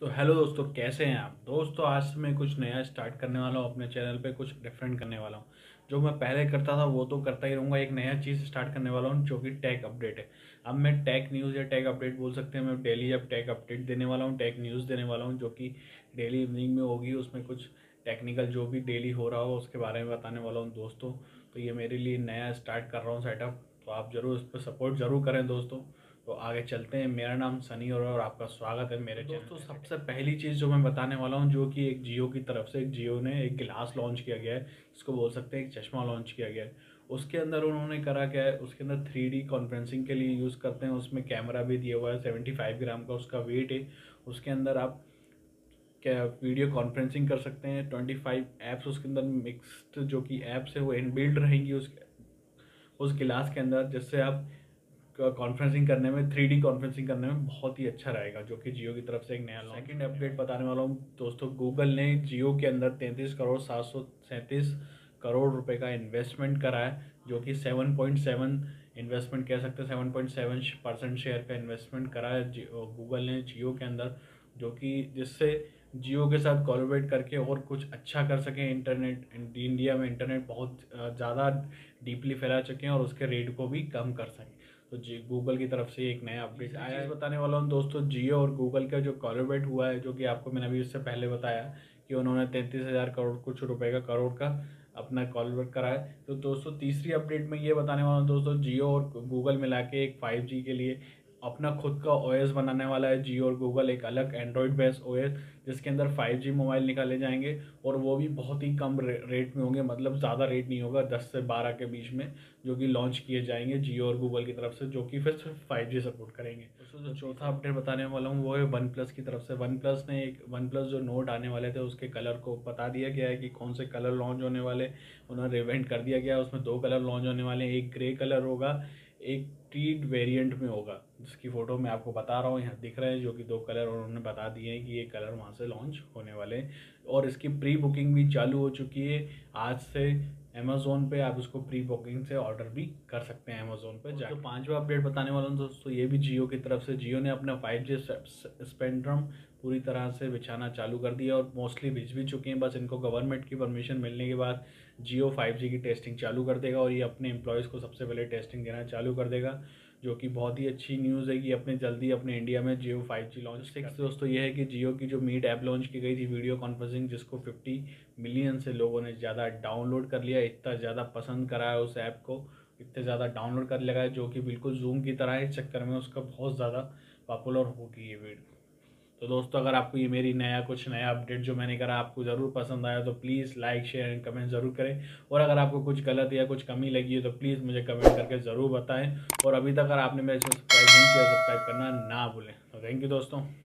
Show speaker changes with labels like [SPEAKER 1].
[SPEAKER 1] तो हेलो दोस्तों, कैसे हैं आप दोस्तों। आज से मैं कुछ नया स्टार्ट करने वाला हूँ अपने चैनल पे, कुछ डिफरेंट करने वाला हूँ। जो मैं पहले करता था वो तो करता ही रहूँगा। एक नया चीज़ स्टार्ट करने वाला हूँ जो कि टेक अपडेट है। अब मैं टेक न्यूज़ या टेक अपडेट बोल सकते हैं। मैं डेली अब टेक अपडेट देने वाला हूँ, टेक न्यूज़ देने वाला हूँ, जो कि डेली इवनिंग में होगी। उसमें कुछ टेक्निकल जो भी डेली हो रहा हो उसके बारे में बताने वाला हूँ दोस्तों। तो ये मेरे लिए नया स्टार्ट कर रहा हूँ सेटअप, तो आप ज़रूर उस पर सपोर्ट ज़रूर करें दोस्तों। तो आगे चलते हैं। मेरा नाम सनी और आपका स्वागत है मेरे चैनल। दोस्तों, सबसे पहली चीज़ जो मैं बताने वाला हूँ, जो कि एक जियो की तरफ से, एक जियो ने एक गिलास लॉन्च किया गया है, इसको बोल सकते हैं एक चश्मा लॉन्च किया गया है। उसके अंदर उन्होंने करा क्या है, उसके अंदर 3D कॉन्फ्रेंसिंग के लिए यूज़ करते हैं। उसमें कैमरा भी दिया हुआ है, 75 ग्राम का उसका वेट है। उसके अंदर आप क्या वीडियो कॉन्फ्रेंसिंग कर सकते हैं। 25 ऐप्स उसके अंदर मिक्स्ड जो कि ऐप्स है वो इनबिल्ट रहेंगी उस गिलास के अंदर, जिससे आप कॉन्फ्रेंसिंग करने में, 3D कॉन्फ्रेंसिंग करने में बहुत ही अच्छा रहेगा, जो कि जियो की तरफ से एक नया लॉन्च। सेकंड अपडेट बताने वाला हूँ दोस्तों। गूगल ने जियो के अंदर 33,737 करोड़ रुपए का इन्वेस्टमेंट करा है, जो कि 7.7 इन्वेस्टमेंट कह सकते हैं। 7.7% शेयर का इन्वेस्टमेंट करा है गूगल ने जियो के अंदर, जो कि जिससे जियो के साथ कोलैबोरेट करके और कुछ अच्छा कर सकें। इंटरनेट इंडिया में इंटरनेट बहुत ज़्यादा डीपली फैला चुके हैं और उसके रेट को भी कम कर सकें। तो जी, गूगल की तरफ से एक नया अपडेट आया है। बताने वाला हूँ दोस्तों, जियो और गूगल का जो कोलैबोरेट हुआ है, जो कि आपको मैंने अभी इससे पहले बताया कि उन्होंने 33,000 करोड़ कुछ रुपए का करोड़ का अपना कोलैबोरेट करा है। तो दोस्तों, तीसरी अपडेट में ये बताने वाला हूँ दोस्तों, जियो और गूगल मिला के एक 5G के लिए अपना खुद का ओएस बनाने वाला है जियो और गूगल। एक अलग एंड्रॉयड बेस्ड ओएस, जिसके अंदर 5G मोबाइल निकाले जाएंगे और वो भी बहुत ही कम रेट में होंगे। मतलब ज़्यादा रेट नहीं होगा, 10 से 12 के बीच में, जो कि लॉन्च किए जाएंगे जियो और गूगल की तरफ से, जो कि फिर सिर्फ 5G सपोर्ट करेंगे। जो चौथा अपडेट बताने वाला हूँ वो है वन प्लस की तरफ से। वन प्लस जो नोट आने वाले थे उसके कलर को बता दिया गया है कि कौन से कलर लॉन्च होने वाले। उन्होंने रिवेंट कर दिया गया है। उसमें 2 कलर लॉन्च होने वाले हैं। एक ग्रे कलर होगा, एक टीड वेरिएंट में होगा, जिसकी फ़ोटो मैं आपको बता रहा हूँ, यहाँ दिख रहे हैं जो कि 2 कलर उन्होंने बता दिए हैं कि ये कलर वहाँ से लॉन्च होने वाले हैं। और इसकी प्री बुकिंग भी चालू हो चुकी है आज से। अमेज़ोन पे आप उसको प्री बुकिंग से ऑर्डर भी कर सकते हैं अमेज़ोन पे जाकर। जो पांचवा अपडेट बताने वाला हूँ दोस्तों, ये भी जियो की तरफ से। जियो ने अपना 5G स्पेक्ट्रम पूरी तरह से बिछाना चालू कर दिया और मोस्टली बिछ भी चुके हैं। बस इनको गवर्नमेंट की परमिशन मिलने के बाद जियो 5G की टेस्टिंग चालू कर देगा और ये अपने एम्प्लॉयज़ को सबसे पहले टेस्टिंग देना चालू कर देगा, जो कि बहुत ही अच्छी न्यूज़ है कि अपने जल्दी अपने इंडिया में जियो 5G लॉन्च। सिक्स दोस्तों ये है कि जियो की जो मीट ऐप लॉन्च की गई थी वीडियो कॉन्फ्रेंसिंग, जिसको 50 मिलियन से लोगों ने ज़्यादा डाउनलोड कर लिया, इतना ज़्यादा पसंद करा है उस ऐप को, इतने ज़्यादा डाउनलोड कर लगा है, जो कि बिल्कुल जूम की तरह है। इस चक्कर में उसका बहुत ज़्यादा पॉपुलर होगी ये वीडियो। तो दोस्तों, अगर आपको ये मेरी कुछ नया अपडेट जो मैंने करा आपको ज़रूर पसंद आया तो please like share and comment ज़रूर करें। और अगर आपको कुछ गलत या कुछ कमी लगी है तो प्लीज़ मुझे कमेंट करके ज़रूर बताएं। और अभी तक अगर आपने मेरे चैनल सब्सक्राइब नहीं किया, सब्सक्राइब करना ना भूलें। तो थैंक यू दोस्तों।